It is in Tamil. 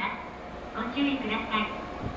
ます。ご注意ください。